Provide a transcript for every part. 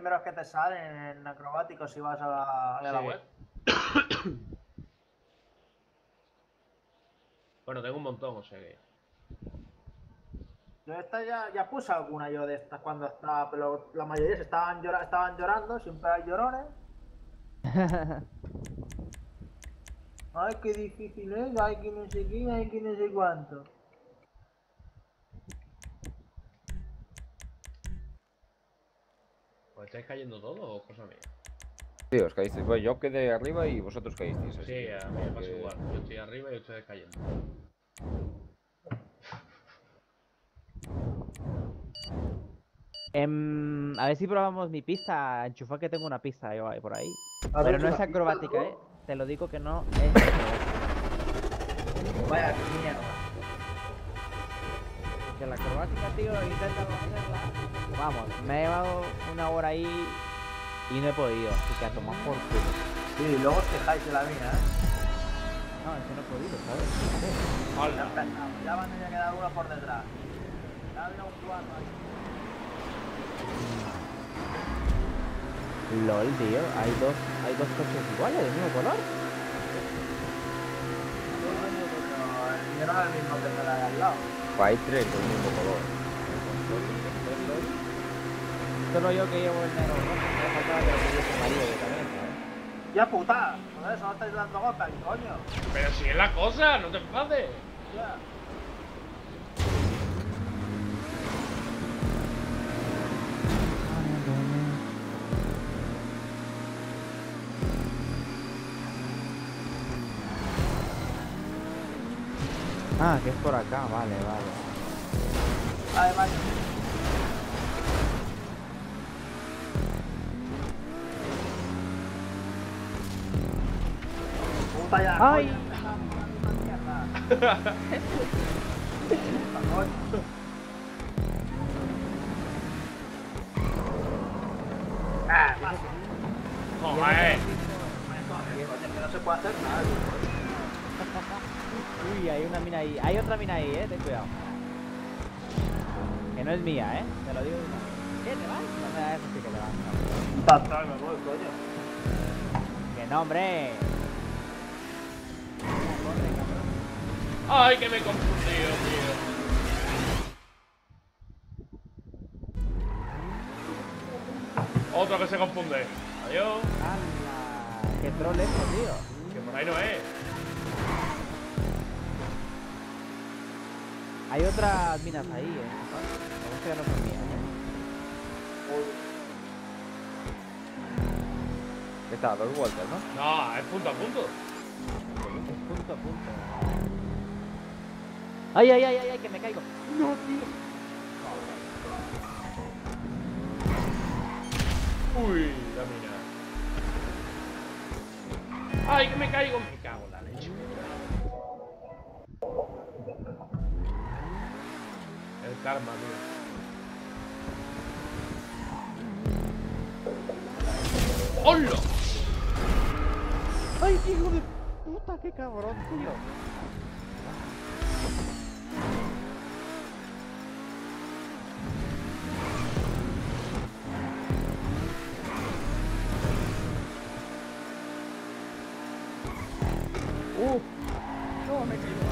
primeros que te salen en acrobático si vas a la Sí. web. Bueno, tengo un montón, o sea que... Yo esta ya puse alguna yo de estas cuando estaba, pero la mayoría se estaban llorando, siempre hay llorones. Ay, qué difícil es, hay que no sé qué, hay que no sé cuánto. ¿Os estáis cayendo todos o cosa mía? Sí, os caísteis. Bueno, yo quedé arriba y vosotros caísteis. Así Sí, que a mí me pasa que- igual. Yo estoy arriba y ustedes cayendo. A ver si probamos mi pista. Enchufa que tengo una pista yo ahí por ahí. A ver, Pero no una es pista, acrobática, ¿no? ¿eh? Te lo digo que no es acrobática. Vaya mierda. Que la acrobática, tío, intenta hacerla. Vamos, me he llevado una hora ahí y no he podido. Así que a tomar por culo. Sí, luego os quejáis de la mía, ¿eh? No, es que no he podido, ¿sabes? Ya ¡Hala! empezamos, ya van a quedar uno por detrás. Ya había un cuadro ahí. LOL, tío, hay dos coches iguales, del mismo color. Coño, pero el mío no es el mismo que me la de al lado. hay tres del mismo color. Solo yo que llevo el negro rojo, me faltaba que lo tuviese amarillo yo también, ¿sabes? Ya puta, joder, solo estáis dando golpes, coño. Pero si es la cosa, no te enfades. Ya. Ah, que es por acá, vale, vale. Vale, vale. Puta ya, ¡Ay! coño, empezamos con la misma mierda. Puta, coño. Ah, más. Joder. Coño, que no se puede hacer nada. Uy, hay una mina ahí. Hay otra mina ahí, ten cuidado. Que no es mía, te lo digo de una vez. ¿Qué te vas? No me da eso, sí que te vas. No. Tata, me voy, coño. Que no, hombre. Corre, cabrón. Ay, que me he confundido, tío. Otro que se confunde. Adiós. ¡Hala! ¡Qué troll esto, tío! Que por ahí no es. Hay otras minas ahí, Como que ya no son mías, ¿Qué tal? Dos vueltas, ¿no? No, es punto a punto. Es punto a punto. ¡Ay, ay, ay, ay, ay! ¡Que me caigo! ¡No, tío! Uy, la mina. Ay, que me caigo. Me cago en la leche. El karma, tío. ¡Hola! ¡Ay, hijo de puta! ¡Qué cabrón, tío! No, me caigo.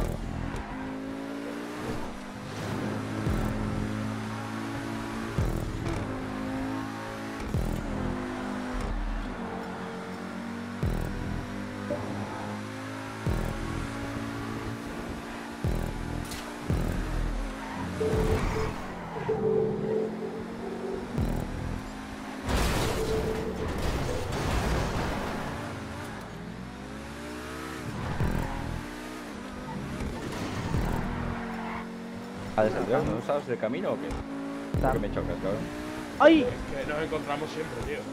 ¿Ha descendido? ¿No sabes de camino o qué? ¿Por qué me chocas, cabrón? ¡Ay! Es que nos encontramos siempre, tío.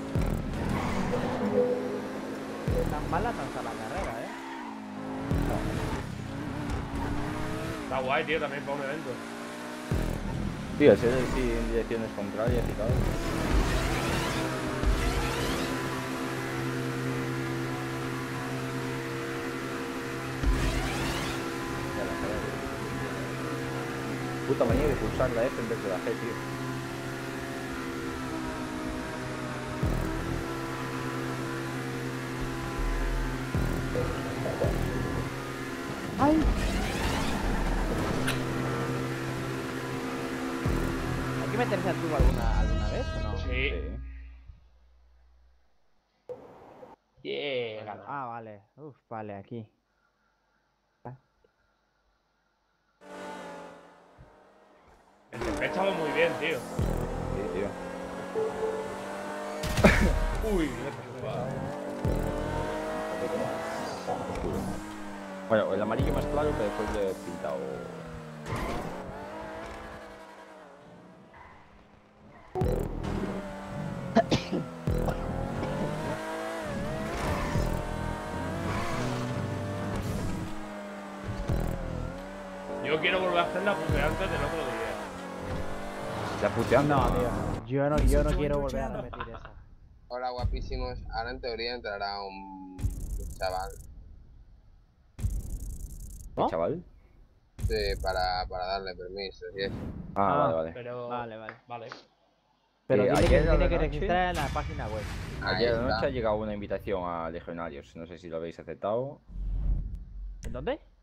Tan mala no está la carrera, Está guay, tío, también para un evento. Tío, ese es sí, en direcciones contrarias y tal. Ya la cagué. Puta manía de pulsar la F en vez de la G, tío. ¡Ay! ¿Hay que meterse al tubo alguna vez o no? Sí. Sí. Yeah, gana. Ah, vale. Uf, vale, aquí. El TP estaba muy bien, tío. Sí, tío. Uy, no te preocupes. Bueno, el amarillo más claro, pero después le he pintado. Yo quiero volver a hacer la puse antes del otro día. Ya puteando. No, tío. Yo no quiero volver a repetir eso. Hola guapísimos, ahora en teoría entrará un chaval ¿No? Chaval. para darle permiso y eso. Ah, Ah, vale. Pero. Vale. Vale. Pero dile que ayer se a la tiene que noche- registrar en la página web. Ahí Ayer a la está. noche ha llegado una invitación a Legionarios. No sé si lo habéis aceptado. ¿En dónde?